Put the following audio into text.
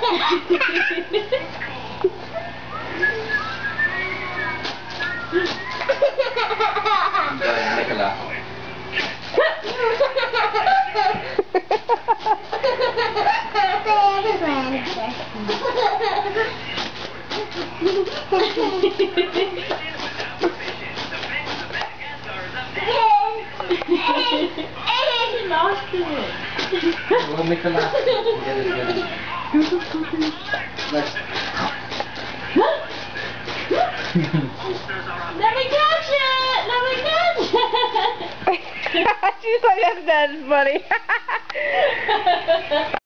Nicola. Lost it. Oh, Nicola. Get it, get it. Let's... Let me catch it! Let me catch it! She's like, that's funny.